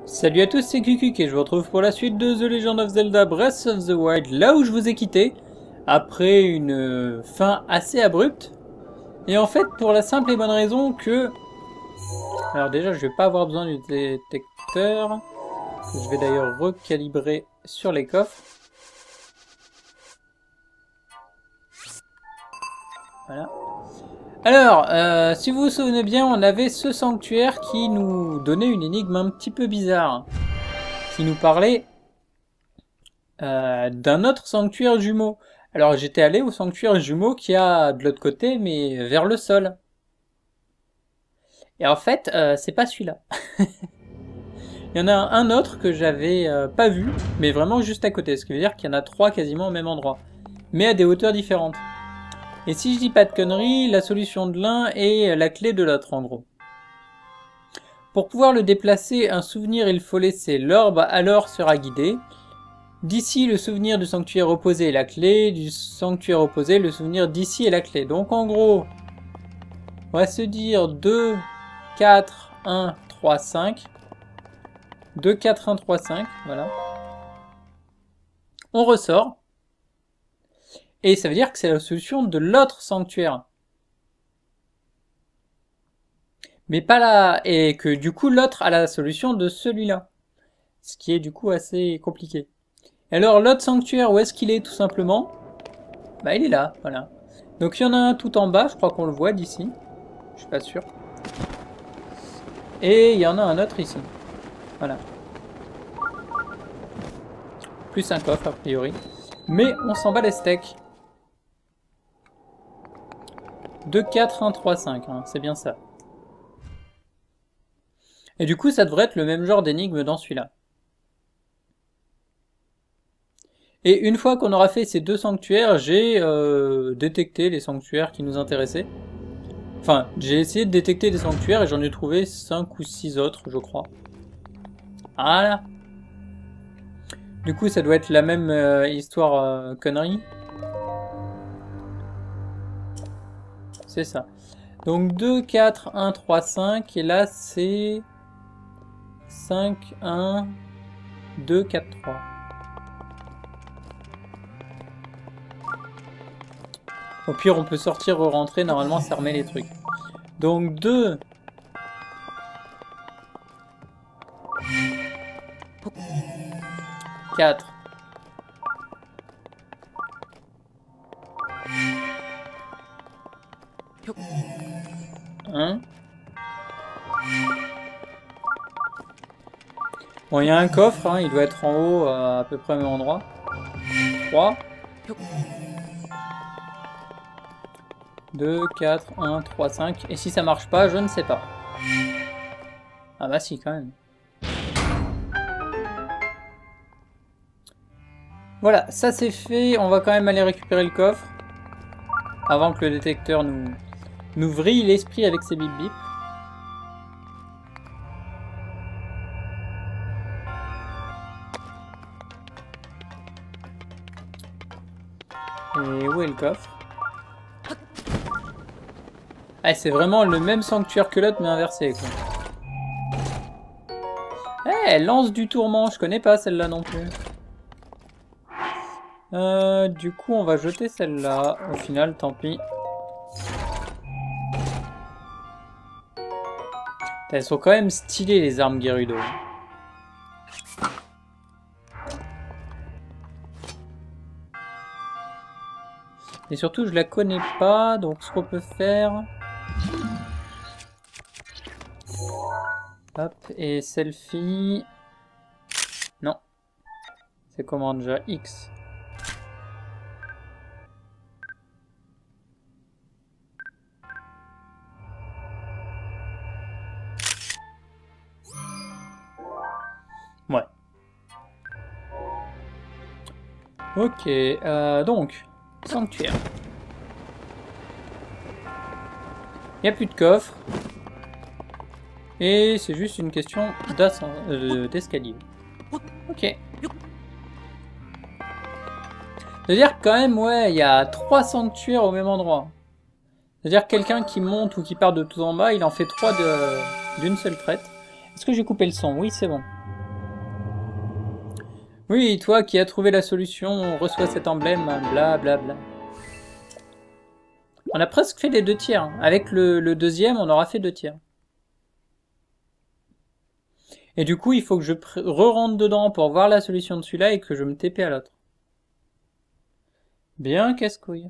Salut à tous, c'est Kukuk et je vous retrouve pour la suite de The Legend of Zelda Breath of the Wild, là où je vous ai quitté, après une fin assez abrupte. Et en fait, pour la simple et bonne raison que... Alors déjà, je vais pas avoir besoin du détecteur. Je vais d'ailleurs recalibrer sur les coffres. Voilà. Alors, si vous vous souvenez bien, on avait ce sanctuaire qui nous donnait une énigme un petit peu bizarre. Qui nous parlait d'un autre sanctuaire jumeau. Alors j'étais allé au sanctuaire jumeau qui a de l'autre côté, mais vers le sol. Et en fait, c'est pas celui-là. Il y en a un autre que j'avais pas vu, mais vraiment juste à côté. Ce qui veut dire qu'il y en a trois quasiment au même endroit, mais à des hauteurs différentes. Et si je dis pas de conneries, la solution de l'un est la clé de l'autre en gros. Pour pouvoir le déplacer, un souvenir il faut laisser, l'orbe alors sera guidé. D'ici, le souvenir du sanctuaire opposé est la clé, du sanctuaire opposé, le souvenir d'ici est la clé. Donc en gros, on va se dire 2, 4, 1, 3, 5. 2, 4, 1, 3, 5, voilà. On ressort. Et ça veut dire que c'est la solution de l'autre sanctuaire. Mais pas là, et que du coup l'autre a la solution de celui-là. Ce qui est du coup assez compliqué. Alors l'autre sanctuaire, où est-ce qu'il est tout simplement? Bah il est là, voilà. Donc il y en a un tout en bas, je crois qu'on le voit d'ici. Je suis pas sûr. Et il y en a un autre ici. Voilà. Plus un coffre a priori. Mais on s'en bat les steaks. 2, 4, 1, 3, 5, hein, c'est bien ça. Et du coup ça devrait être le même genre d'énigme dans celui-là. Et une fois qu'on aura fait ces deux sanctuaires, j'ai détecté les sanctuaires qui nous intéressaient. Enfin, j'ai essayé de détecter des sanctuaires et j'en ai trouvé 5 ou 6 autres, je crois. Voilà. Du coup, ça doit être la même histoire connerie. C'est ça. Donc 2, 4, 1, 3, 5. Et là, c'est 5, 1, 2, 4, 3. Au pire, on peut sortir, re-rentrer. Normalement, ça remet les trucs. Donc 2. 4. 1. Bon, il y a un coffre, hein, il doit être en haut à peu près au même endroit. 3. 2, 4, 1, 3, 5. Et si ça marche pas, je ne sais pas. Ah bah si, quand même. Voilà, ça c'est fait. On va quand même aller récupérer le coffre. Avant que le détecteur nous vrille l'esprit avec ses bip bip. Et où est le coffre? Ah, c'est vraiment le même sanctuaire que l'autre mais inversé quoi. Eh, lance du tourment, je connais pas celle-là non plus. Du coup, on va jeter celle-là. Au final, tant pis. Elles sont quand même stylées, les armes Gerudo. Et surtout, je la connais pas. Donc, ce qu'on peut faire... Hop, et selfie... Non. C'est comment déjà? X. Ouais. Ok, donc, sanctuaire. Il n'y a plus de coffre. Et c'est juste une question d'escalier. Ok. C'est-à-dire quand même, ouais, il y a 3 sanctuaires au même endroit. C'est-à-dire quelqu'un qui monte ou qui part de tout en bas, il en fait 3 d'une seule traite. Est-ce que j'ai coupé le son? Oui, c'est bon. Oui, toi qui as trouvé la solution, reçois cet emblème, bla bla bla. On a presque fait les 2 tiers. Hein. Avec le deuxième, on aura fait 2 tiers. Et du coup, il faut que je re-rentre dedans pour voir la solution de celui-là et que je me TP à l'autre. Bien casse-couille.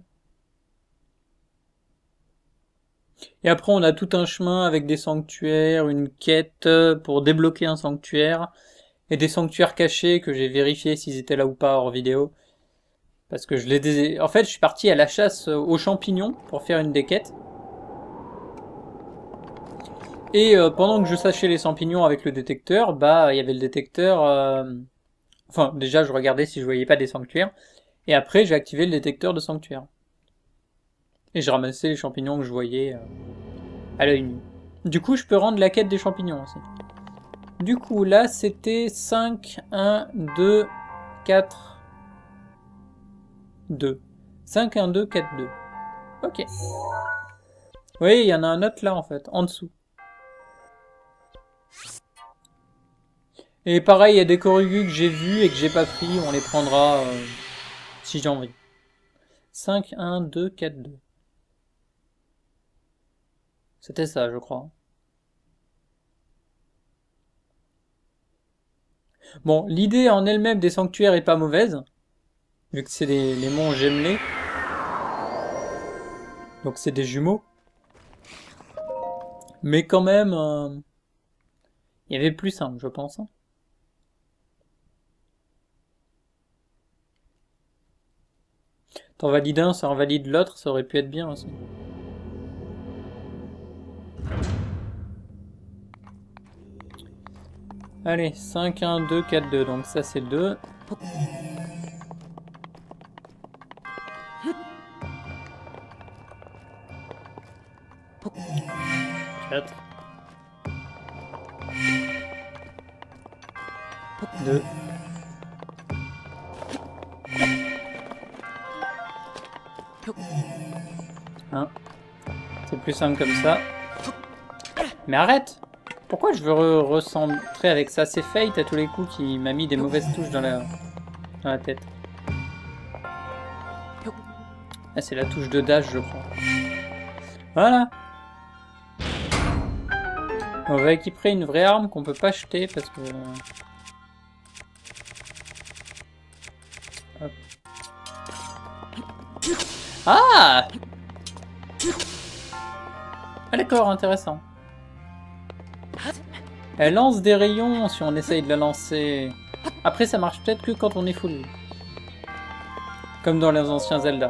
Et après, on a tout un chemin avec des sanctuaires, une quête pour débloquer un sanctuaire, et des sanctuaires cachés que j'ai vérifié s'ils étaient là ou pas hors vidéo. Parce que je les En fait, je suis parti à la chasse aux champignons pour faire une des quêtes. Et pendant que je sachais les champignons avec le détecteur, bah il y avait le détecteur... Enfin, déjà, je regardais si je voyais pas des sanctuaires. Et après, j'ai activé le détecteur de sanctuaires. Et je ramassais les champignons que je voyais à l'œil nu. Du coup, je peux rendre la quête des champignons aussi. Du coup, là, c'était 5, 1, 2, 4, 2. 5, 1, 2, 4, 2. Ok. Oui, il y en a un autre là, en fait, en dessous. Et pareil, il y a des Korugu que j'ai vus et que j'ai pas pris. On les prendra si j'ai envie. 5, 1, 2, 4, 2. C'était ça, je crois. Bon, l'idée en elle-même des sanctuaires est pas mauvaise. Vu que c'est les monts gemelés. Donc c'est des jumeaux. Mais quand même, il y avait plus simple, je pense. Hein. T'en valides un, ça en valide l'autre, ça aurait pu être bien aussi. Allez, 5, 1, 2, 4, 2. Donc ça c'est 2. Quatre. 2. 1. C'est plus simple comme ça. Mais arrête! Pourquoi je veux recentrer avec ça? C'est Fate à tous les coups qui m'a mis des mauvaises touches dans la tête. Ah, c'est la touche de dash, je crois. Voilà! On va équiper une vraie arme qu'on peut pas acheter parce que... Hop. Ah! Ah d'accord, intéressant. Elle lance des rayons si on essaye de la lancer. Après, ça marche peut-être que quand on est full. Comme dans les anciens Zelda.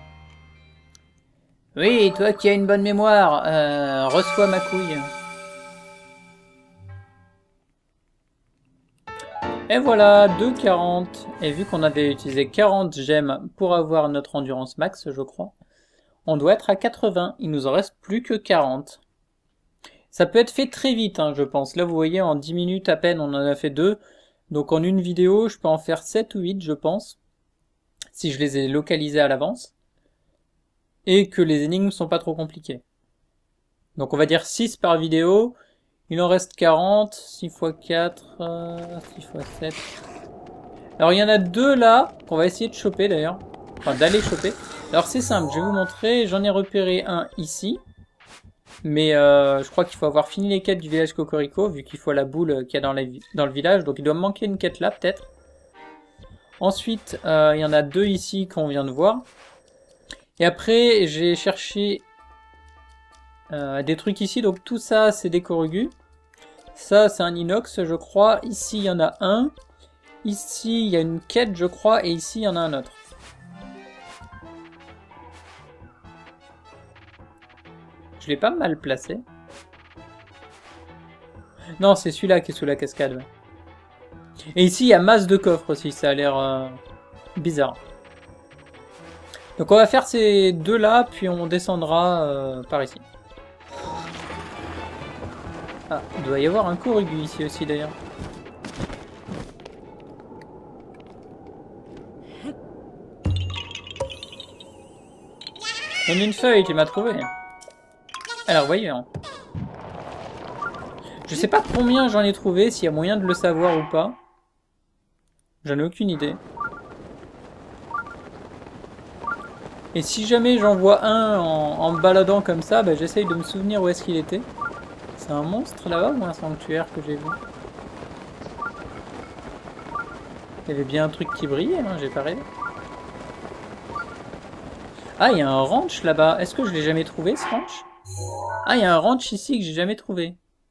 Oui, toi qui as une bonne mémoire, reçois ma couille. Et voilà, 2,40. Et vu qu'on avait utilisé 40 gemmes pour avoir notre endurance max, je crois, on doit être à 80. Il nous en reste plus que 40. Ça peut être fait très vite, hein, je pense. Là, vous voyez, en 10 minutes à peine, on en a fait 2. Donc en une vidéo, je peux en faire 7 ou 8, je pense. Si je les ai localisés à l'avance. Et que les énigmes sont pas trop compliquées. Donc on va dire 6 par vidéo. Il en reste 40. 6 x 4, 6 x 7. Alors il y en a 2 là, qu'on va essayer de choper d'ailleurs. Enfin d'aller choper. Alors c'est simple, je vais vous montrer. J'en ai repéré un ici. Mais je crois qu'il faut avoir fini les quêtes du village Cocorico, vu qu'il faut la boule qu'il y a dans le village. Donc il doit me manquer une quête là, peut-être. Ensuite, il y en a 2 ici qu'on vient de voir. Et après, j'ai cherché des trucs ici. Donc tout ça, c'est des Korugu. Ça, c'est un inox, je crois. Ici, il y en a un. Ici, il y a une quête, je crois. Et ici, il y en a un autre. Je l'ai pas mal placé. Non, c'est celui-là qui est sous la cascade. Et ici, il y a masse de coffres aussi. Ça a l'air bizarre. Donc on va faire ces 2-là, puis on descendra par ici. Ah, il doit y avoir un Korugu ici aussi d'ailleurs. Donne une feuille, tu m'as trouvé. Alors voyons. Je sais pas combien j'en ai trouvé, s'il y a moyen de le savoir ou pas. J'en ai aucune idée. Et si jamais j'en vois un en me baladant comme ça, bah, j'essaye de me souvenir où est-ce qu'il était. C'est un monstre là-bas ou un sanctuaire que j'ai vu? Il y avait bien un truc qui brillait, hein, j'ai pas rêvé. Ah, il y a un ranch là-bas. Est-ce que je l'ai jamais trouvé, ce ranch? Ah, il y a un ranch ici que j'ai jamais trouvé.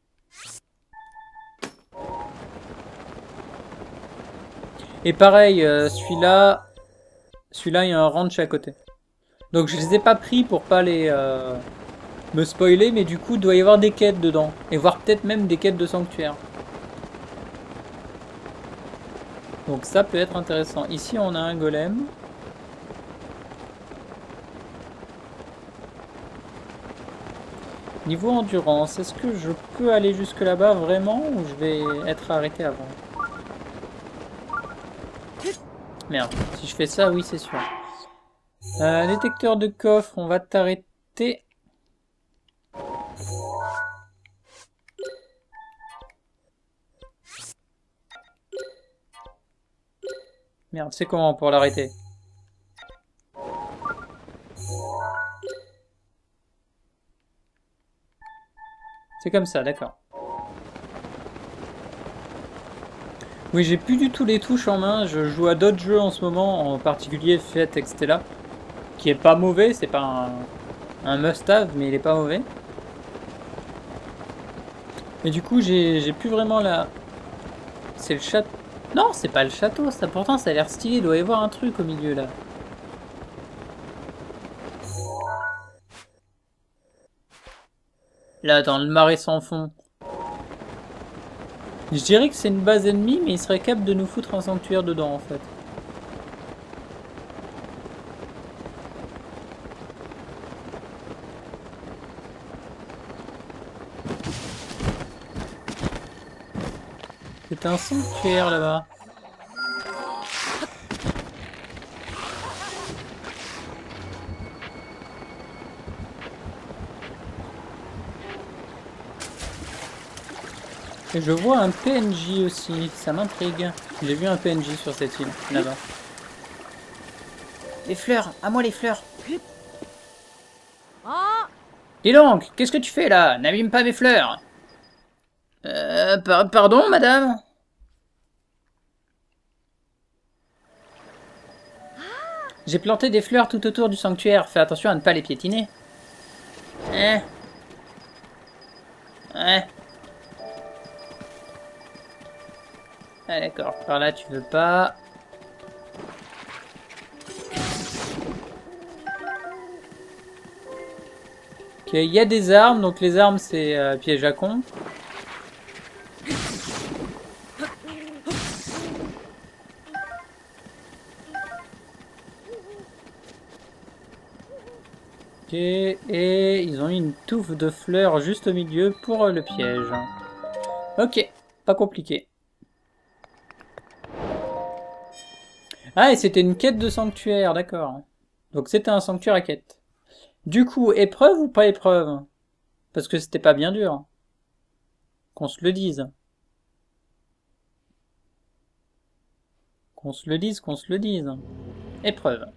Et pareil, celui-là, il y a un ranch à côté. Donc je les ai pas pris pour pas les me spoiler, mais du coup, il doit y avoir des quêtes dedans. Et voire peut-être même des quêtes de sanctuaire. Donc ça peut être intéressant. Ici, on a un golem. Niveau endurance, est-ce que je peux aller jusque là-bas vraiment ou je vais être arrêté avant? Merde, si je fais ça, oui, c'est sûr. Détecteur de coffre, on va t'arrêter. Merde, c'est comment pour l'arrêter? C'est comme ça, d'accord. Oui, j'ai plus du tout les touches en main. Je joue à d'autres jeux en ce moment, en particulier Fate Extella, qui est pas mauvais. C'est pas un must-have, mais il est pas mauvais. Et du coup, j'ai plus vraiment la... C'est le château... Non, c'est pas le château, ça. Pourtant, ça a l'air stylé. Il doit y avoir un truc au milieu, là. Là, dans le marais sans fond. Je dirais que c'est une base ennemie, mais il serait capable de nous foutre un sanctuaire dedans, en fait. C'est un sanctuaire, là-bas. Et je vois un PNJ aussi, ça m'intrigue. J'ai vu un PNJ sur cette île, là-bas. Les fleurs, à moi les fleurs. Dis donc, qu'est-ce que tu fais là? N'abîme pas mes fleurs. Pardon, madame? J'ai planté des fleurs tout autour du sanctuaire. Fais attention à ne pas les piétiner. Hein? Hein? Ah d'accord, par là tu veux pas. Ok, il y a des armes, donc les armes c'est piège à con. Ok, et ils ont mis une touffe de fleurs juste au milieu pour le piège. Ok, pas compliqué. Ah, et c'était une quête de sanctuaire, d'accord. Donc c'était un sanctuaire à quête. Du coup, épreuve ou pas épreuve? Parce que c'était pas bien dur. Qu'on se le dise. Qu'on se le dise, qu'on se le dise. Épreuve.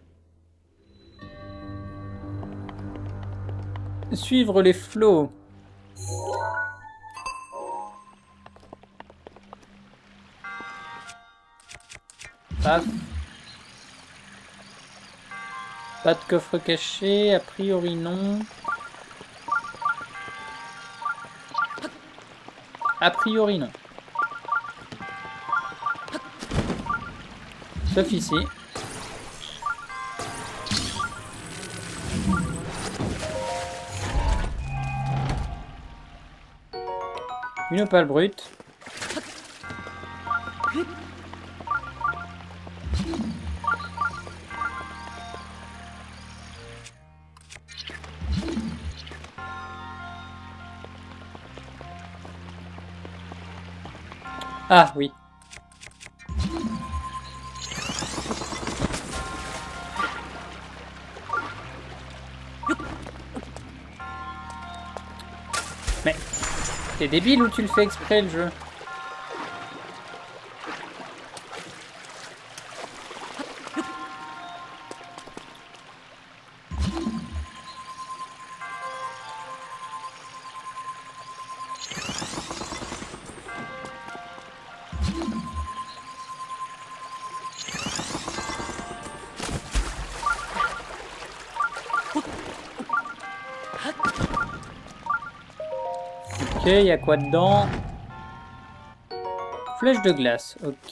Suivre les flots. Paf. Pas de coffre caché, a priori non. A priori non. Sauf ici. Une opale brute. Ah oui. Mais t'es débile ou tu le fais exprès le jeu? il y a quoi dedans? Flèche de glace, ok.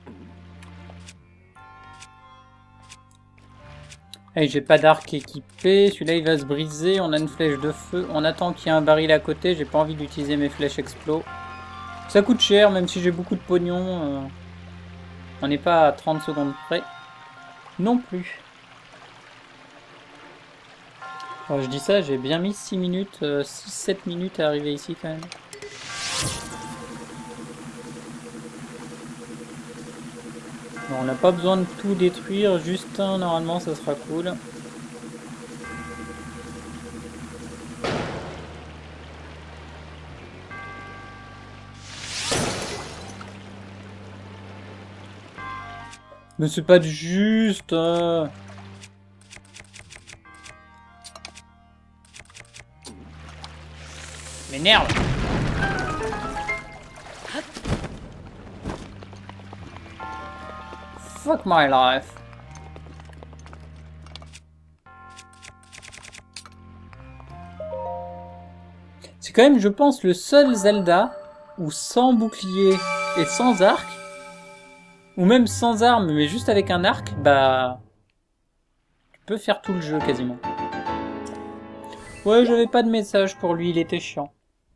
Allez, j'ai pas d'arc équipé. Celui-là, il va se briser. On a une flèche de feu. On attend qu'il y ait un baril à côté. J'ai pas envie d'utiliser mes flèches explos. Ça coûte cher, même si j'ai beaucoup de pognon. On n'est pas à 30 secondes près. Non plus. Alors, je dis ça, j'ai bien mis 6 minutes, 6-7 minutes à arriver ici quand même. Bon, on n'a pas besoin de tout détruire, juste un, normalement ça sera cool. Mais c'est pas juste... M'énerve. Fuck my life. C'est quand même, je pense, le seul Zelda où sans bouclier et sans arc, ou même sans arme, mais juste avec un arc, bah... tu peux faire tout le jeu quasiment. Ouais, j'avais pas de message pour lui, il était chiant.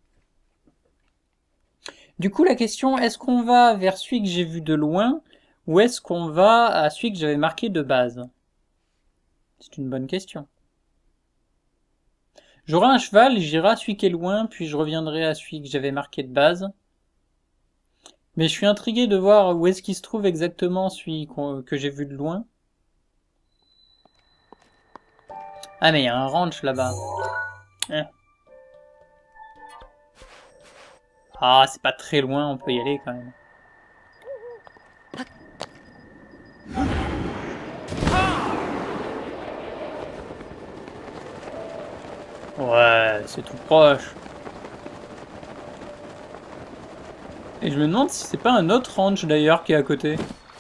Du coup, la question, est-ce qu'on va vers celui que j'ai vu de loin, ou est-ce qu'on va à celui que j'avais marqué de base? C'est une bonne question. J'aurai un cheval, j'irai à celui qui est loin, puis je reviendrai à celui que j'avais marqué de base. Mais je suis intrigué de voir où est-ce qu'il se trouve exactement celui que j'ai vu de loin. Ah mais il y a un ranch là-bas. Ah, c'est pas très loin, on peut y aller quand même. Ouais, c'est tout proche. Et je me demande si c'est pas un autre ranch d'ailleurs qui est à côté.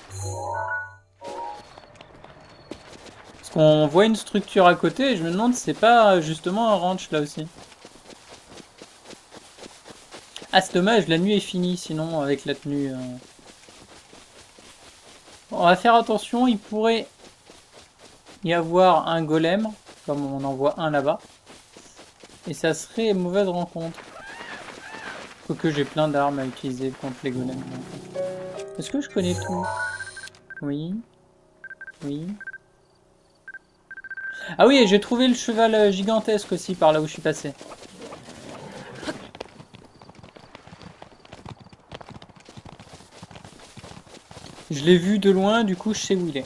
Parce qu'on voit une structure à côté et je me demande si c'est pas justement un ranch là aussi. Ah, c'est dommage, la nuit est finie sinon avec la tenue. On va faire attention, il pourrait y avoir un golem, comme on en voit un là-bas. Et ça serait une mauvaise rencontre. Quoique j'ai plein d'armes à utiliser contre les golems. Est-ce que je connais tout? Oui. Oui. Ah oui, j'ai trouvé le cheval gigantesque aussi par là où je suis passé. Je l'ai vu de loin, du coup je sais où il est.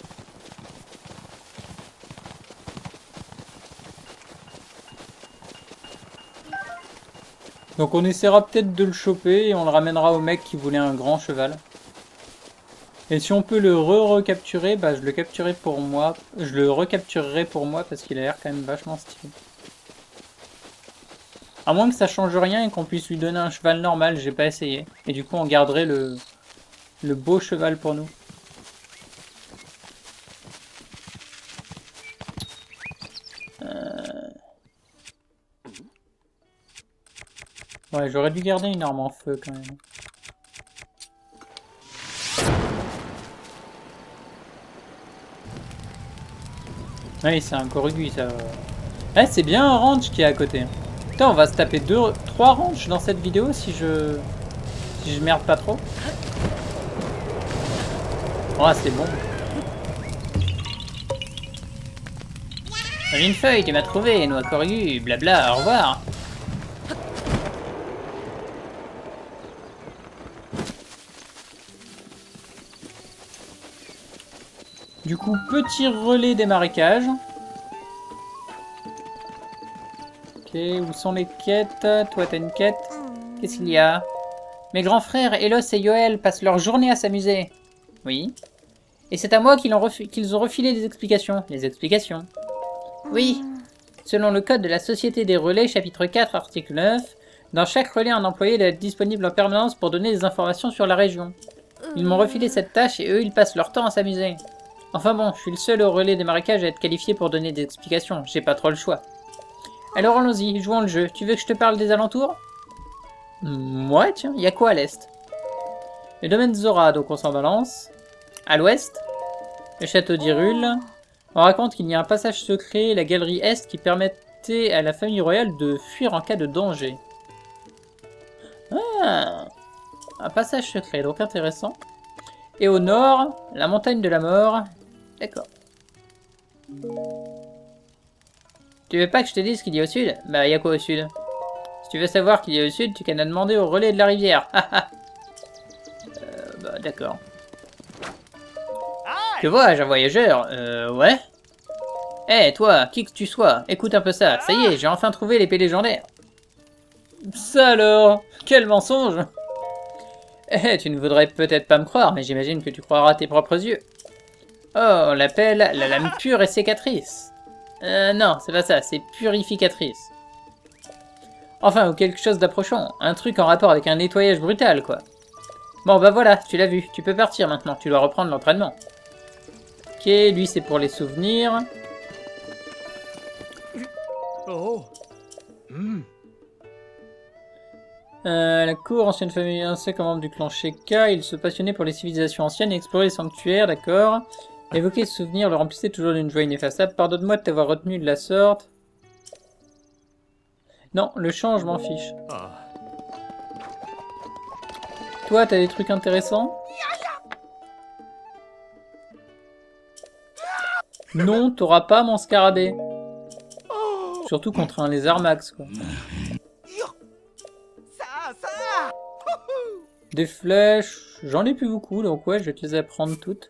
Donc on essaiera peut-être de le choper et on le ramènera au mec qui voulait un grand cheval. Et si on peut le recapturer, bah je le capturerai pour moi. Je le recapturerai pour moi parce qu'il a l'air quand même vachement stylé. À moins que ça change rien et qu'on puisse lui donner un cheval normal, j'ai pas essayé. Et du coup on garderait le beau cheval pour nous. Ouais, j'aurais dû garder une arme en feu quand même. Oui, c'est un Korugi ça. Ouais, c'est bien un ranch qui est à côté. Putain, on va se taper 3 ranchs dans cette vidéo si je merde pas trop. Oh, c'est bon. J'ai une feuille, tu m'as trouvé, noix Korugi, blabla, au revoir. Du coup, petit relais des marécages. Ok, où sont les quêtes? Toi, t'as une quête? Qu'est-ce qu'il y a? Mes grands frères, Elos et Yoel, passent leur journée à s'amuser. Oui. Et c'est à moi qu'ils ont refilé des explications. Les explications? Oui. Selon le code de la Société des Relais, chapitre 4, article 9, dans chaque relais, un employé doit être disponible en permanence pour donner des informations sur la région. Ils m'ont refilé cette tâche et eux, ils passent leur temps à s'amuser. Enfin bon, je suis le seul au relais des marécages à être qualifié pour donner des explications, j'ai pas trop le choix. Alors allons-y, jouons le jeu. Tu veux que je te parle des alentours? Ouais, tiens, il y a quoi à l'est? Le domaine Zora, donc on s'en balance. À l'ouest, le château d'Hyrule. On raconte qu'il y a un passage secret, la galerie Est, qui permettait à la famille royale de fuir en cas de danger. Ah, un passage secret, donc intéressant. Et au nord, la montagne de la mort. D'accord. Tu veux pas que je te dise ce qu'il y a au sud? Bah, il y a quoi au sud? Si tu veux savoir qu'il y a au sud, tu qu'à demander au relais de la rivière. Bah, d'accord. Que vois-je, un voyageur? Ouais. Eh, toi, qui que tu sois, écoute un peu ça. Ça y est, j'ai enfin trouvé l'épée légendaire. Ça alors? Quel mensonge! Eh, tu ne voudrais peut-être pas me croire, mais j'imagine que tu croiras tes propres yeux. Oh, on l'appelle la lame pure et sécatrice. Non, c'est pas ça, c'est purificatrice. Enfin, ou quelque chose d'approchant. Un truc en rapport avec un nettoyage brutal, quoi. Bon, bah voilà, tu l'as vu. Tu peux partir maintenant, tu dois reprendre l'entraînement. Ok, lui c'est pour les souvenirs. Oh. La cour, ancienne famille, ancien membre du clan Sheka, il se passionnait pour les civilisations anciennes et explorait les sanctuaires, d'accord. Évoquer ce souvenir le remplissait toujours d'une joie ineffaçable. Pardonne-moi de t'avoir retenu de la sorte. Non, le chant, je m'en fiche. Toi, t'as des trucs intéressants? Non, t'auras pas mon scarabée. Surtout contre un lézard max, quoi. Des flèches, j'en ai plus beaucoup, donc ouais, je vais te les apprendre toutes.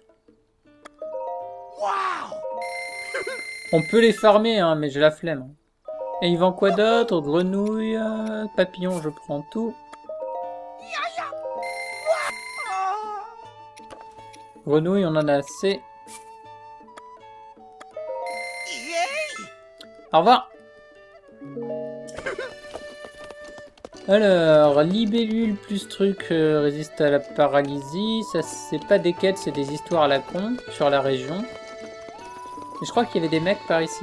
On peut les farmer, hein, mais j'ai la flemme. Et il vend quoi d'autre? Grenouille, papillon, je prends tout. Grenouille, on en a assez. Au revoir. Alors, libellule plus truc résiste à la paralysie. Ça, c'est pas des quêtes, c'est des histoires à la con sur la région. Et je crois qu'il y avait des mecs par ici.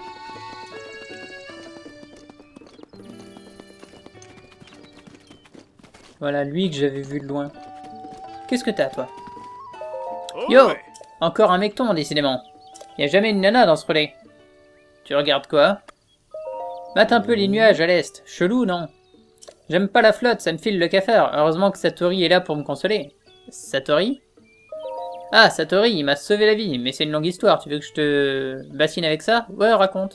Voilà, lui que j'avais vu de loin. Qu'est-ce que t'as, toi? Yo! Encore un mecton, décidément. Y a jamais une nana dans ce relais. Tu regardes quoi? Mate un peu les nuages à l'est. Chelou, non? J'aime pas la flotte, ça me file le cafard. Heureusement que Satori est là pour me consoler. Satori? Ah, Satori, il m'a sauvé la vie, mais c'est une longue histoire. Tu veux que je te bassine avec ça? Ouais, raconte.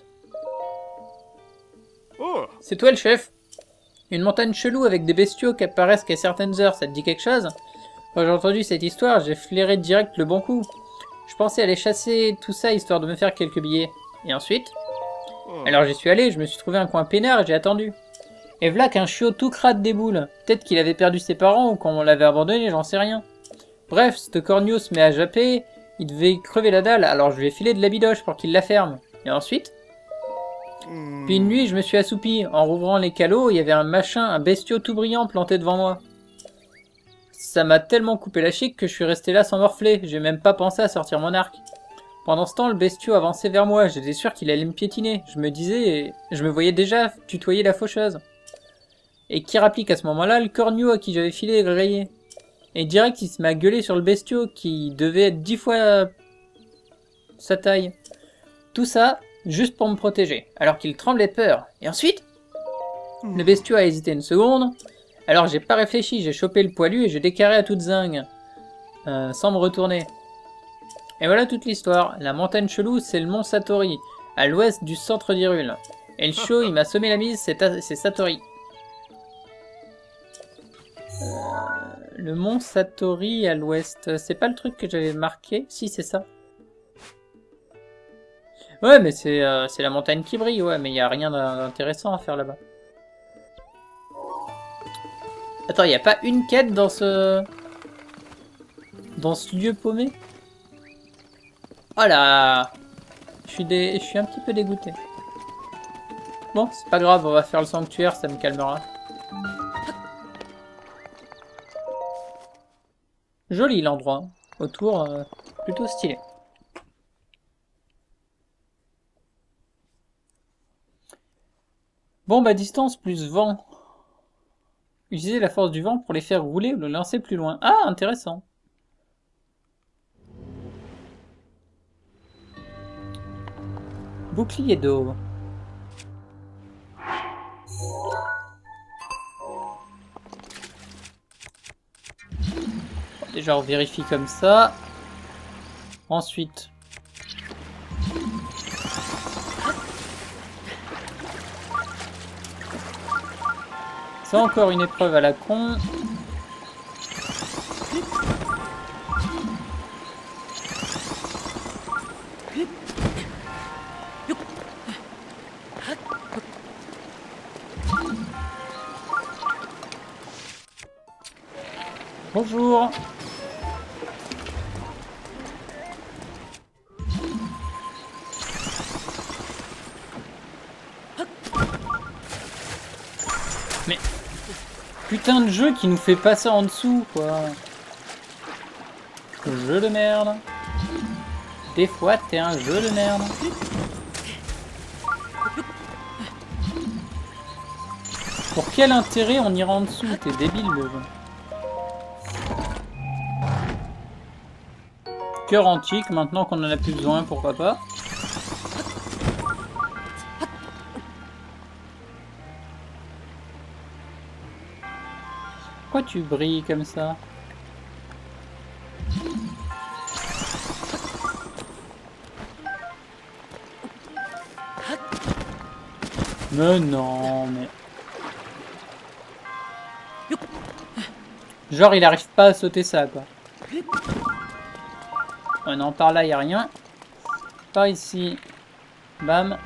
C'est toi le chef? Une montagne chelou avec des bestiaux qui apparaissent qu'à certaines heures, ça te dit quelque chose? Quand j'ai entendu cette histoire, j'ai flairé direct le bon coup. Je pensais aller chasser tout ça histoire de me faire quelques billets. Et ensuite? Alors j'y suis allé, je me suis trouvé un coin peinard et j'ai attendu. Et v'là qu'un chiot tout crade déboule. Peut-être qu'il avait perdu ses parents ou qu'on l'avait abandonné, j'en sais rien. Bref, ce cornio se met à japper, il devait crever la dalle, alors je lui ai filé de la bidoche pour qu'il la ferme. Et ensuite? Puis une nuit, je me suis assoupi. En rouvrant les calots, il y avait un machin, un bestiau tout brillant planté devant moi. Ça m'a tellement coupé la chic que je suis resté là sans morfler, j'ai même pas pensé à sortir mon arc. Pendant ce temps, le bestiau avançait vers moi, j'étais sûr qu'il allait me piétiner. Je me voyais déjà tutoyer la faucheuse. Et qui rapplique à ce moment-là le cornio à qui j'avais filé le rayé. Et direct, il se m'a gueulé sur le bestiau qui devait être 10 fois sa taille. Tout ça, juste pour me protéger, alors qu'il tremblait de peur. Et ensuite, le bestiau a hésité une seconde. Alors j'ai pas réfléchi, j'ai chopé le poilu et j'ai décarré à toute zingue. Sans me retourner. Et voilà toute l'histoire. La montagne chelou, c'est le mont Satori, à l'ouest du centre d'Hyrule. Et le show, il m'a semé la mise, c'est Satori. Le mont Satori à l'ouest, c'est pas le truc que j'avais marqué? Si, c'est ça. Ouais, mais c'est la montagne qui brille, ouais, mais il y a rien d'intéressant à faire là-bas. Attends, il n'y a pas une quête dans ce lieu paumé? Oh là! Je suis un petit peu dégoûté. Bon, c'est pas grave, on va faire le sanctuaire, ça me calmera. Joli l'endroit. Autour, plutôt stylé. Bon, bah distance plus vent. Utilisez la force du vent pour les faire rouler ou le lancer plus loin. Ah, intéressant. Bouclier d'eau. Bon, déjà, on vérifie comme ça. Ensuite... C'est encore une épreuve à la con. Bonjour. Mais... Putain de jeu qui nous fait passer en dessous, quoi. Jeu de merde. Des fois, t'es un jeu de merde. Pour quel intérêt on ira en dessous? T'es débile, le jeu. Cœur antique, maintenant qu'on en a plus besoin, pourquoi pas. Pourquoi tu brilles comme ça? Mais non, mais... Genre, il arrive pas à sauter ça, quoi. Oh non, par là, y a rien. Par ici. Bam.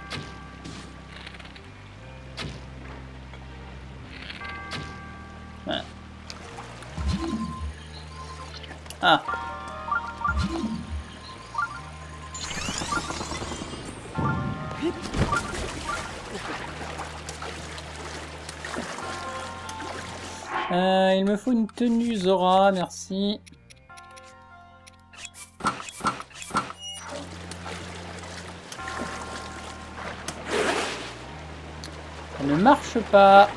Voilà. Ah. Il me faut une tenue Zora, merci. Ça ne marche pas.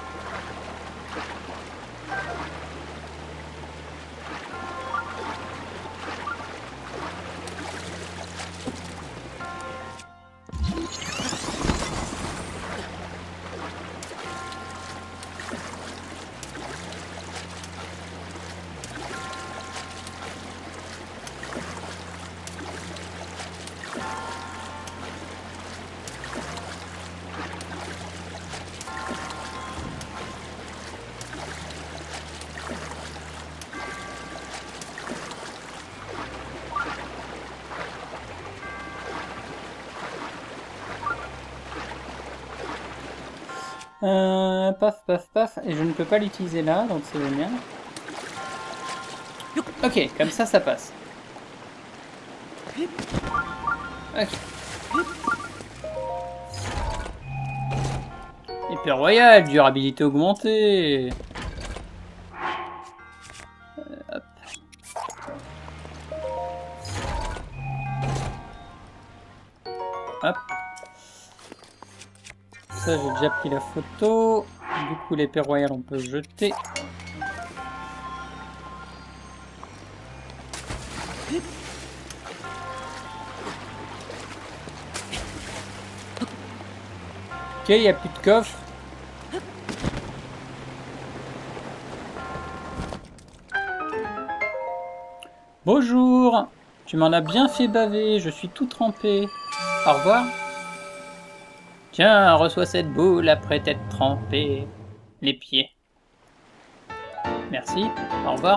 Paf, paf, paf. Et je ne peux pas l'utiliser là, donc c'est génial. Ok, comme ça passe. Ok. Épée royale, durabilité augmentée. Hop. Hop. Ça, j'ai déjà pris la photo. Du coup, l'épée royale, on peut jeter. Ok, il n'y a plus de coffre. Bonjour. Tu m'en as bien fait baver, je suis tout trempé. Au revoir. Tiens, reçois cette boule après t'être trempé. Les pieds. Merci, au revoir.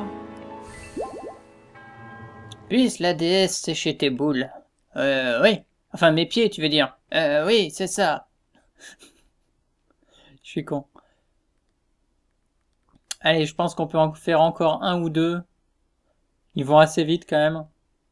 Puisse la déesse sécher tes boules. Oui. Enfin, mes pieds, tu veux dire. Oui, c'est ça. Je suis con. Allez, je pense qu'on peut en faire encore un ou deux. Ils vont assez vite quand même.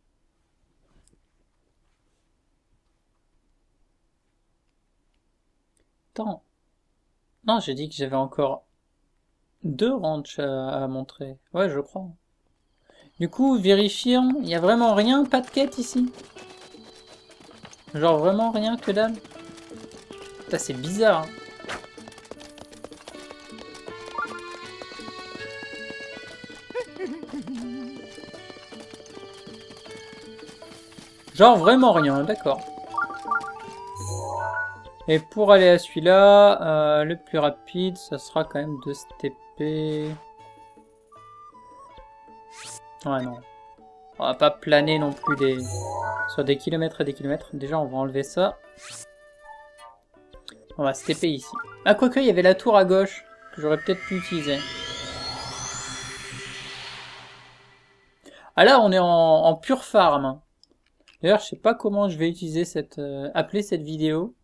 Attends. Non, j'ai dit que j'avais encore deux ranchs à montrer. Ouais, je crois. Du coup, vérifions. Il n'y a vraiment rien, pas de quête ici. Genre vraiment rien, que dalle. Ça, c'est bizarre. Hein. Genre vraiment rien, d'accord. Et pour aller à celui-là, le plus rapide, ça sera quand même de stepper. Ouais, non. On va pas planer non plus sur des kilomètres et des kilomètres. Déjà, on va enlever ça. On va stepper ici. Ah, quoique, il y avait la tour à gauche, que j'aurais peut-être pu utiliser. Ah là, on est en pure farm. D'ailleurs, je sais pas comment je vais utiliser appeler cette vidéo.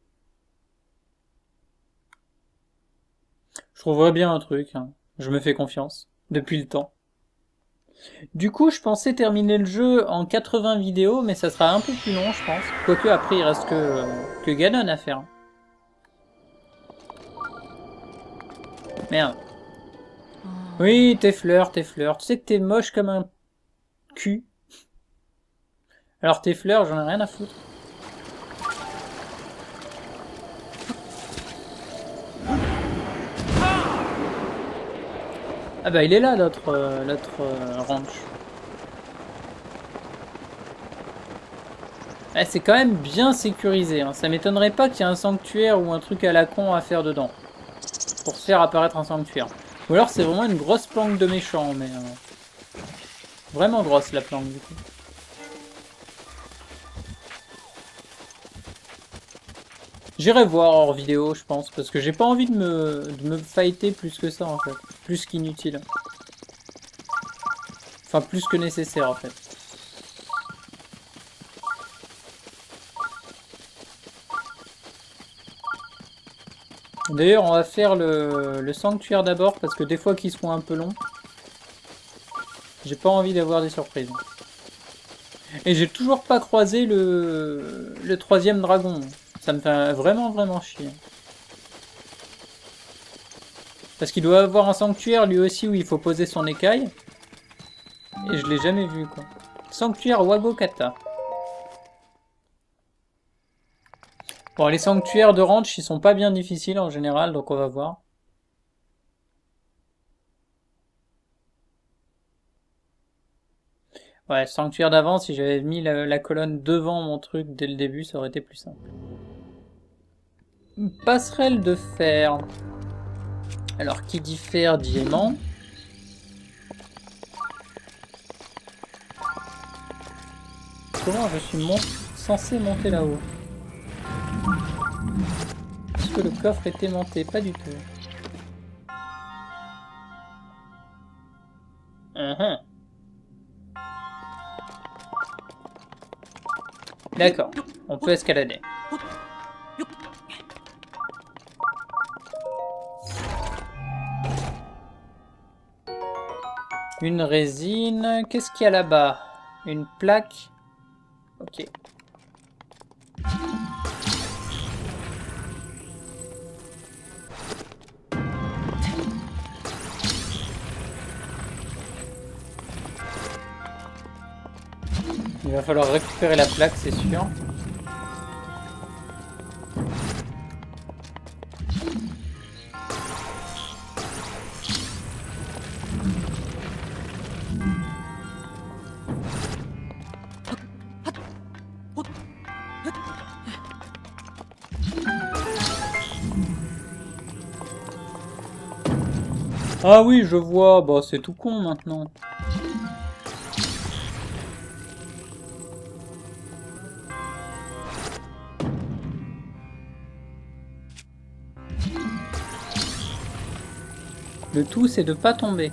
Je trouverai bien un truc, hein. Je me fais confiance. Depuis le temps. Du coup, je pensais terminer le jeu en 80 vidéos, mais ça sera un peu plus long, je pense. Quoique, après, il reste que Ganon à faire. Merde. Oui, tes fleurs. Tu sais que t'es moche comme un cul. Alors tes fleurs, j'en ai rien à foutre. Ah bah il est là l'autre ranch. Ah, c'est quand même bien sécurisé, hein. Ça m'étonnerait pas qu'il y ait un sanctuaire ou un truc à la con à faire dedans. Pour faire apparaître un sanctuaire. Ou alors c'est vraiment une grosse planque de méchant, mais... vraiment grosse la planque du coup. J'irai voir hors vidéo, je pense, parce que j'ai pas envie de me fighter plus que ça, en fait. Plus qu'inutile. Enfin, plus que nécessaire, en fait. D'ailleurs, on va faire le sanctuaire d'abord, parce que des fois qu'ils seront un peu longs, j'ai pas envie d'avoir des surprises. Et j'ai toujours pas croisé le troisième dragon. Ça me fait vraiment chier. Parce qu'il doit avoir un sanctuaire lui aussi où il faut poser son écaille. Et je l'ai jamais vu quoi. Sanctuaire Wagokata. Bon, les sanctuaires de ranch ils sont pas bien difficiles en général, donc on va voir. Ouais, sanctuaire d'avant, si j'avais mis la colonne devant mon truc dès le début, ça aurait été plus simple. Une passerelle de fer. Alors, qui dit fer dit aimant. Comment je suis censé monter là-haut? Est-ce que le coffre est aimanté? Pas du tout. D'accord, on peut escalader. Une résine. Qu'est-ce qu'il y a là-bas? Une plaque. Ok. Il va falloir récupérer la plaque, c'est sûr. Ah oui, je vois. Bah, c'est tout con maintenant. Le tout, c'est de pas tomber.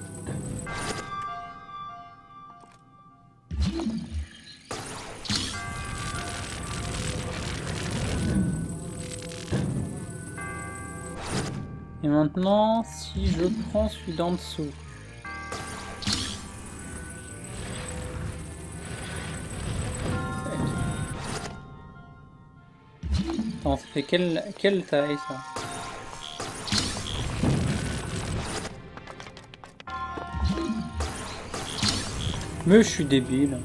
Et maintenant, si je prends celui d'en dessous. Attends, ça fait quelle taille ça? Mais je suis débile.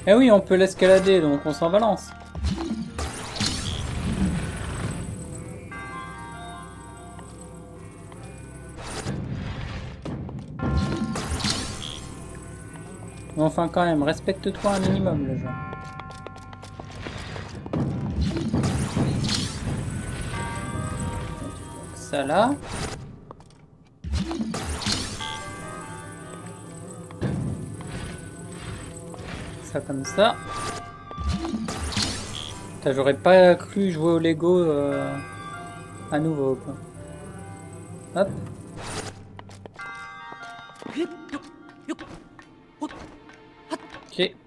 Eh oui, on peut l'escalader, donc on s'en balance. Mais enfin quand même, respecte-toi un minimum le jeu. Ça là. Ça comme ça. J'aurais pas cru jouer au Lego à nouveau quoi. Hop. Ok.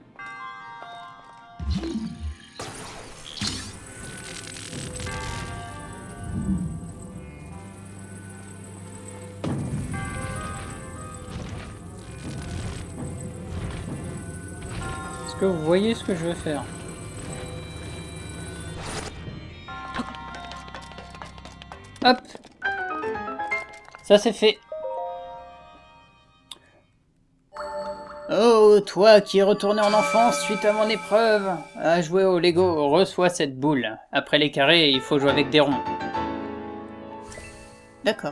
Est-ce que vous voyez ce que je veux faire? Hop. Ça c'est fait. Oh, toi qui es retourné en enfance suite à mon épreuve à jouer au Lego, reçois cette boule. Après les carrés, il faut jouer avec des ronds. D'accord.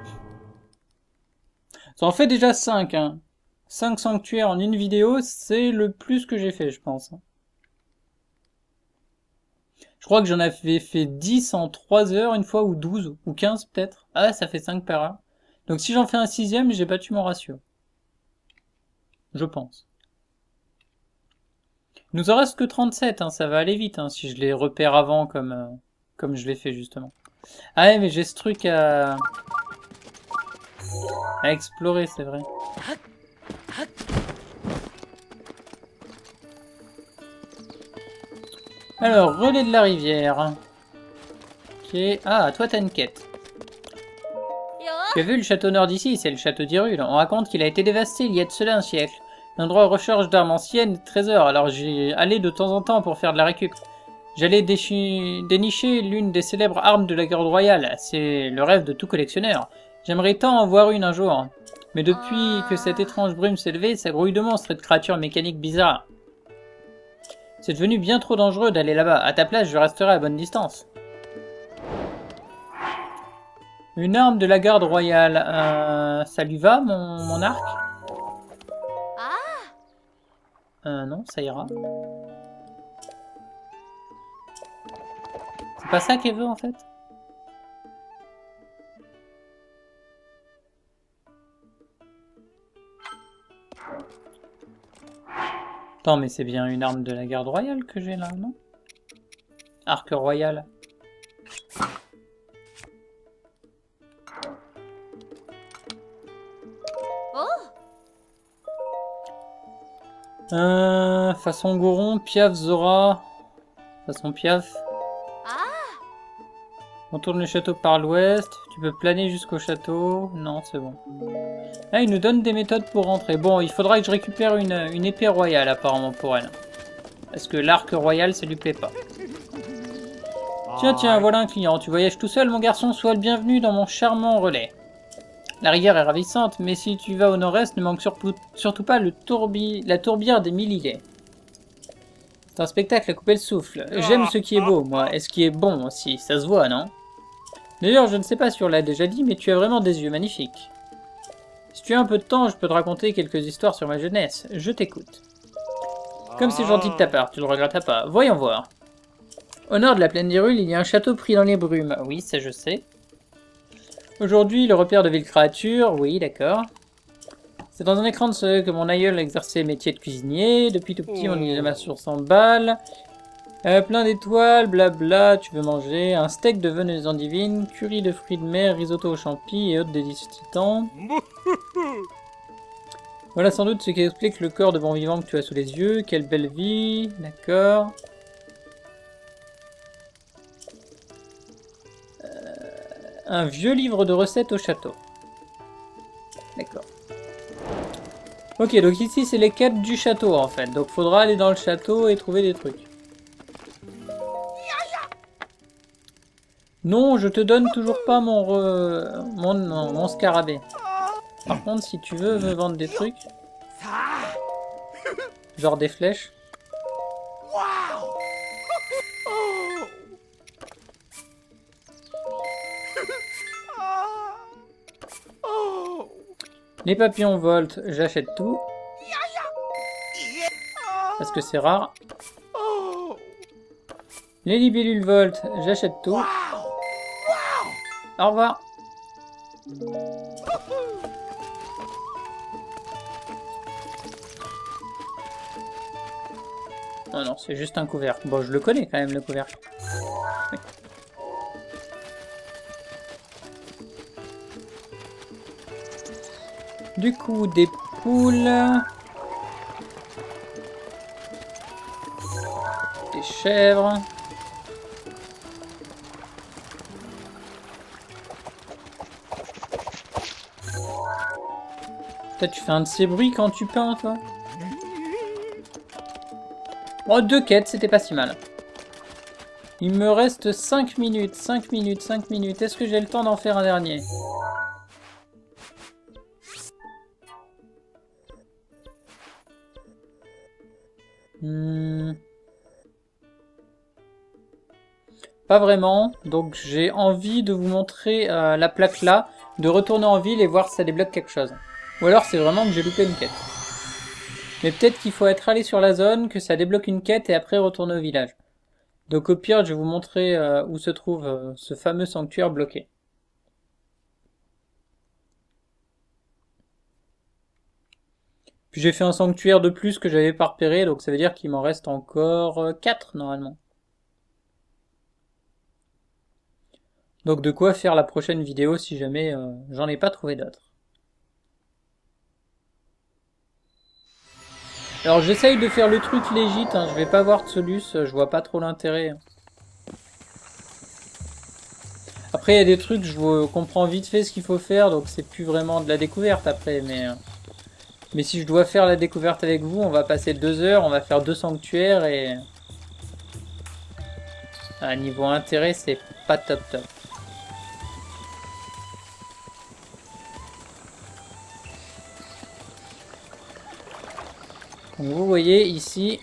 Ça en fait déjà 5, hein. 5 sanctuaires en une vidéo, c'est le plus que j'ai fait, je pense. Je crois que j'en avais fait 10 en 3 heures une fois, ou 12, ou 15 peut-être. Ah, ça fait 5 par heure. Donc si j'en fais un 6ème, j'ai battu mon ratio. Je pense. Il nous en reste que 37, hein, ça va aller vite, hein, si je les repère avant comme je l'ai fait justement. Ah ouais, mais j'ai ce truc à explorer, c'est vrai. Alors, relais de la rivière. Ok. Ah, toi t'as une quête. Tu as vu le château nord d'ici, c'est le château d'Hyrule. On raconte qu'il a été dévasté il y a de cela un siècle. L'endroit recherche d'armes anciennes et de trésors, alors j'y allais de temps en temps pour faire de la récup. J'allais dénicher l'une des célèbres armes de la garde royale. C'est le rêve de tout collectionneur. J'aimerais tant en voir une un jour. Mais depuis que cette étrange brume s'est levée, ça grouille de monstres et de créatures mécaniques bizarres. C'est devenu bien trop dangereux d'aller là-bas. À ta place, je resterai à bonne distance. Une arme de la garde royale. Ça lui va, mon arc? Non, ça ira. C'est pas ça qu'elle veut, en fait? Attends, mais c'est bien une arme de la garde royale que j'ai là, non? Arc royal. Façon Goron, Piaf, Zora. Façon Piaf. On tourne le château par l'ouest. Tu peux planer jusqu'au château. Non, c'est bon. Ah, il nous donne des méthodes pour rentrer. Bon, il faudra que je récupère une épée royale apparemment pour elle. Parce que l'arc royal, ça lui plaît pas. Tiens, tiens, voilà un client. Tu voyages tout seul, mon garçon? Sois le bienvenu dans mon charmant relais. La rivière est ravissante, mais si tu vas au nord-est, ne manque surtout pas la tourbière des mille îlets. C'est un spectacle à couper le souffle. J'aime ce qui est beau, moi, et ce qui est bon aussi. Ça se voit, non? D'ailleurs, je ne sais pas si on l'a déjà dit, mais tu as vraiment des yeux magnifiques. Si tu as un peu de temps, je peux te raconter quelques histoires sur ma jeunesse. Je t'écoute. Comme c'est gentil de ta part, tu ne le regretteras pas. Voyons voir. Au nord de la plaine d'Hyrule, il y a un château pris dans les brumes. Oui, ça je sais. Aujourd'hui, le repère de ville créature. Oui, d'accord. C'est dans un écran de ce que mon aïeul a exercé le métier de cuisinier. Depuis tout petit, on y amasse sur 100 balles. Plein d'étoiles, blabla, tu veux manger. Un steak de venaison divine, curry de fruits de mer, risotto aux champis et autres délices titans. Voilà sans doute ce qui explique le corps de bon vivant que tu as sous les yeux. Quelle belle vie, d'accord. Un vieux livre de recettes au château. D'accord. Ok, donc ici c'est les quêtes du château en fait. Donc faudra aller dans le château et trouver des trucs. Non, je te donne toujours pas mon scarabée. Par contre, si tu veux me vendre des trucs, genre des flèches. Les papillons volent, j'achète tout. Parce que c'est rare. Les libellules volent, j'achète tout. Au revoir. Oh non, c'est juste un couvercle. Bon, je le connais quand même, le couvercle. Oui. Du coup, des poules. Des chèvres. Toi, tu fais un de ces bruits quand tu peins, toi? Bon, 2 quêtes, c'était pas si mal. Il me reste 5 minutes, 5 minutes, 5 minutes. Est-ce que j'ai le temps d'en faire un dernier? Pas vraiment. Donc j'ai envie de vous montrer la plaque là, de retourner en ville et voir si ça débloque quelque chose. Ou alors c'est vraiment que j'ai loupé une quête. Mais peut-être qu'il faut être allé sur la zone, que ça débloque une quête et après retourner au village. Donc au pire, je vais vous montrer où se trouve ce fameux sanctuaire bloqué. Puis j'ai fait un sanctuaire de plus que j'avais pas repéré, donc ça veut dire qu'il m'en reste encore 4 normalement. Donc de quoi faire la prochaine vidéo si jamais j'en ai pas trouvé d'autres. Alors j'essaye de faire le truc légit, hein, je vais pas voir de Solus, je vois pas trop l'intérêt. Après il y a des trucs, je comprends vite fait ce qu'il faut faire, donc c'est plus vraiment de la découverte après, mais si je dois faire la découverte avec vous, on va passer 2 heures, on va faire 2 sanctuaires et... À niveau intérêt, c'est pas top top. Donc vous voyez ici,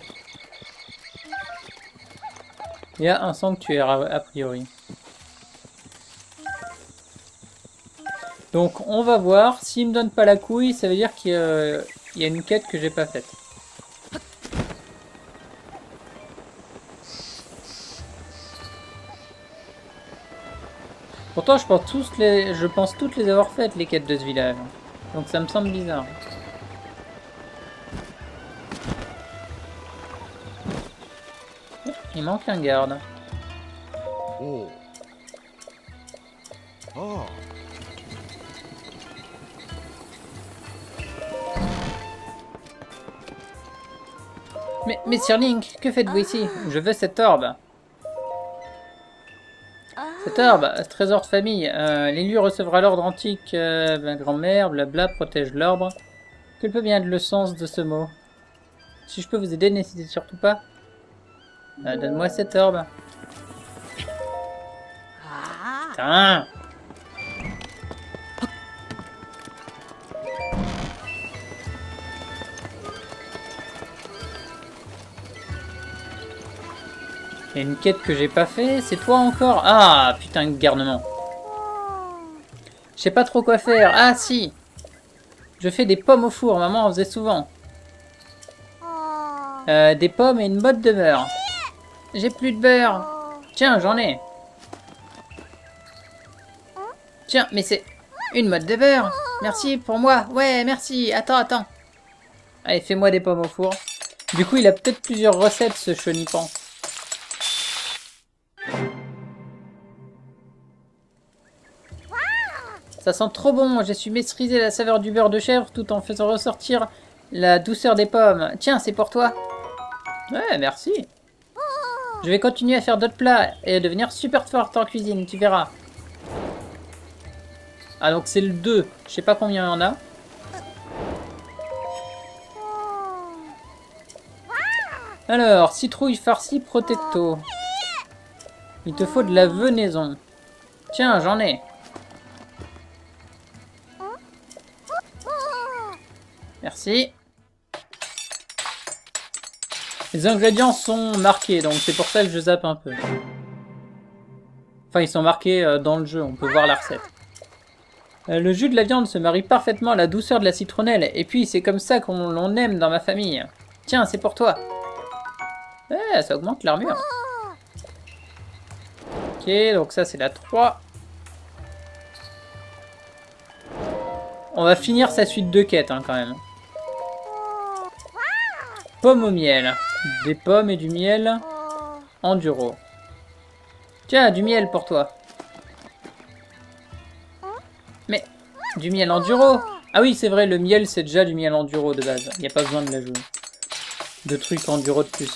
il y a un sanctuaire a priori. Donc on va voir, s'il me donne pas la couille, ça veut dire qu'il y a une quête que j'ai pas faite. Pourtant je pense toutes les avoir faites les quêtes de ce village. Donc ça me semble bizarre. Il manque un garde. Oh. Oh. Mais Sir Link, que faites-vous ici? Je veux cette orbe. Cette orbe, trésor de famille. L'élu recevra l'ordre antique, grand-mère, blabla, protège l'ordre. Que peut bien être le sens de ce mot? Si je peux vous aider, n'hésitez surtout pas. Donne-moi cette orbe. Putain! Il y a une quête que j'ai pas fait, c'est toi encore? Ah, putain de garnement. Je sais pas trop quoi faire. Ah si! Je fais des pommes au four, maman en faisait souvent. Des pommes et une botte de beurre. J'ai plus de beurre. Tiens, j'en ai. Tiens, mais c'est une botte de beurre. Merci pour moi. Ouais, merci. Attends. Allez, fais-moi des pommes au four. Du coup, il a peut-être plusieurs recettes, ce chenipan. Ça sent trop bon, j'ai su maîtriser la saveur du beurre de chèvre tout en faisant ressortir la douceur des pommes. Tiens, c'est pour toi. Ouais, merci. Je vais continuer à faire d'autres plats et devenir super forte en cuisine, tu verras. Ah, donc c'est le 2. Je sais pas combien il y en a. Alors, citrouille farcie protecto. Il te faut de la venaison. Tiens, j'en ai. Merci. Les ingrédients sont marqués, donc c'est pour ça que je zappe un peu. Enfin, ils sont marqués dans le jeu, on peut voir la recette. Le jus de la viande se marie parfaitement à la douceur de la citronnelle. Et puis, c'est comme ça qu'on l'on aime dans ma famille. Tiens, c'est pour toi. Eh, ça augmente l'armure. Ok, donc ça, c'est la 3. On va finir sa suite de quêtes, hein, quand même. Pomme au miel. Des pommes et du miel. Enduro. Tiens, du miel pour toi. Mais, du miel enduro. Ah oui, c'est vrai, le miel, c'est déjà du miel enduro de base. Il n'y a pas besoin de l'ajouter. De trucs enduro de plus.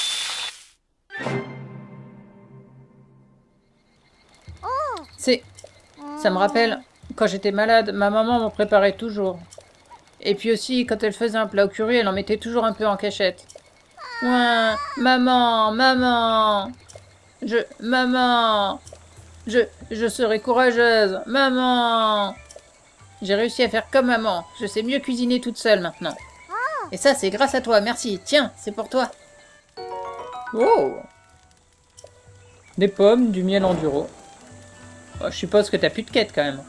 Ça me rappelle, quand j'étais malade, ma maman m'en préparait toujours. Et puis aussi, quand elle faisait un plat au curry, elle en mettait toujours un peu en cachette. Ouais, maman, maman. Maman. Je serai courageuse. Maman. J'ai réussi à faire comme maman. Je sais mieux cuisiner toute seule maintenant. Et ça, c'est grâce à toi. Merci. Tiens, c'est pour toi. Oh. Des pommes, du miel enduro. Oh, je suppose que t'as plus de quête quand même.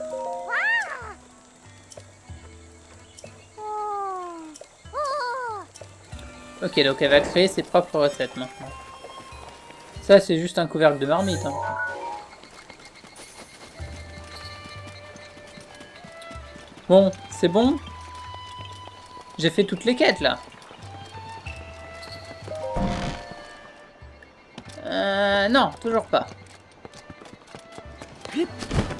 Ok, donc elle va créer ses propres recettes maintenant. Ça, c'est juste un couvercle de marmite. Hein. Bon, c'est bon. J'ai fait toutes les quêtes, là. Non, toujours pas. C'est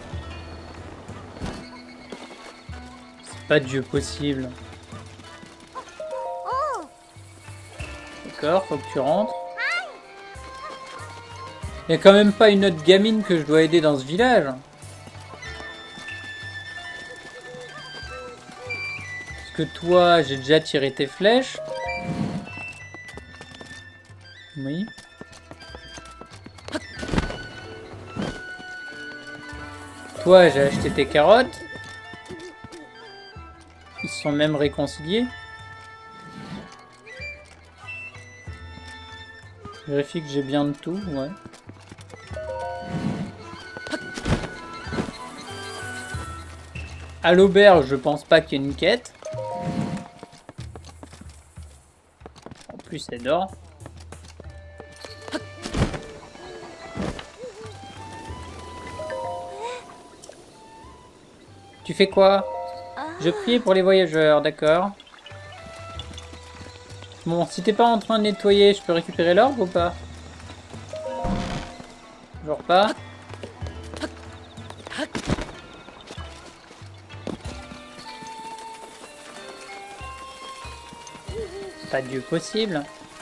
pas Dieu possible. D'accord, faut que tu rentres. Il y a quand même pas une autre gamine que je dois aider dans ce village. Parce que toi, j'ai déjà tiré tes flèches. Oui. Toi, j'ai acheté tes carottes. Ils se sont même réconciliés. Vérifie que j'ai bien de tout, ouais. À l'auberge, je pense pas qu'il y ait une quête. En plus, elle dort. Tu fais quoi? Je prie pour les voyageurs, d'accord. Bon, si t'es pas en train de nettoyer, je peux récupérer l'orbe ou pas? Toujours pas. Pas Dieu possible.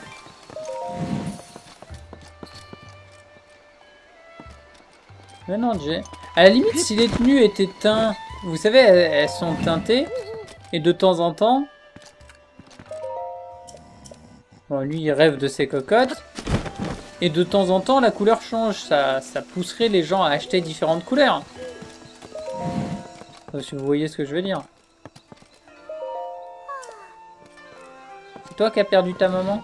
Mais non, Jay. À la limite, si les tenues étaient teintes, vous savez, elles sont teintées. Et de temps en temps... Bon, lui, il rêve de ses cocottes. Et de temps en temps, la couleur change. Ça pousserait les gens à acheter différentes couleurs. Si vous voyez ce que je veux dire. C'est toi qui as perdu ta maman?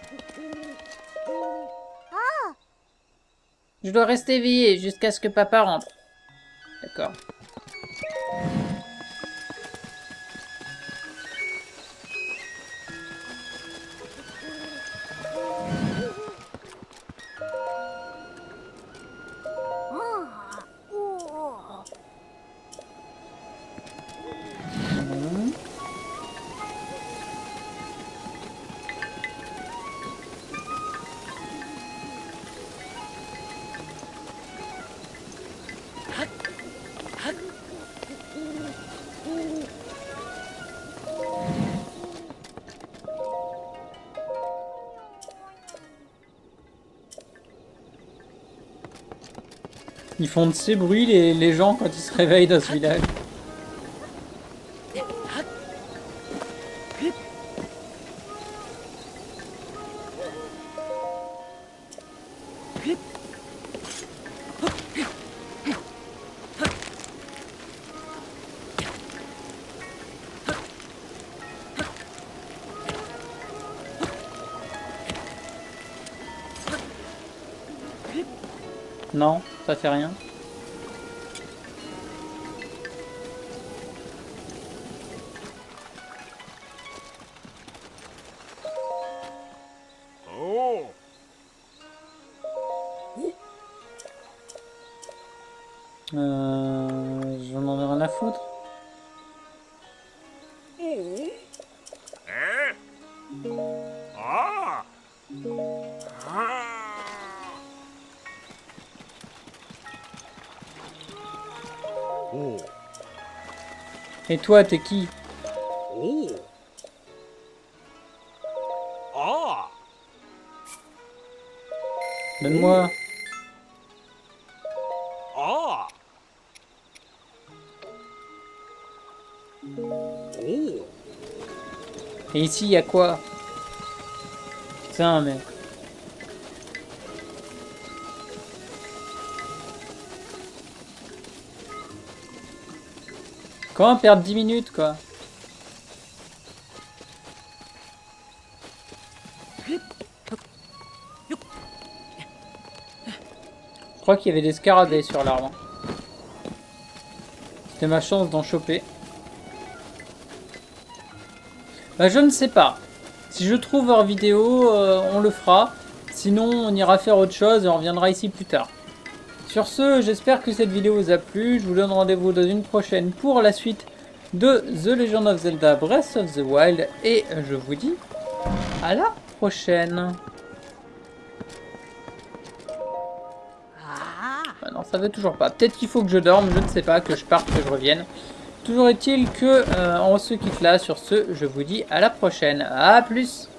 Je dois rester éveillé jusqu'à ce que papa rentre. D'accord. Ils font de ces bruits les gens quand ils se réveillent dans ce village. Non, ça fait rien. Oh. J'en ai rien à foutre. Eh? Ah. Ah. Oh. Et toi, t'es qui? Oh. Ah. Donne-moi. Ah. Oh. Et ici, il y a quoi? Putain, mais... Comment perdre 10 minutes, quoi? Je crois qu'il y avait des scarabées sur l'arbre. C'était ma chance d'en choper. Bah, je ne sais pas. Si je trouve leur vidéo, on le fera. Sinon, on ira faire autre chose et on reviendra ici plus tard. Sur ce, j'espère que cette vidéo vous a plu. Je vous donne rendez-vous dans une prochaine pour la suite de The Legend of Zelda Breath of the Wild. Et je vous dis à la prochaine. Ah non, ça veut toujours pas. Peut-être qu'il faut que je dorme, je ne sais pas, que je parte, que je revienne. Toujours est-il que on se quitte là. Sur ce, je vous dis à la prochaine. À plus.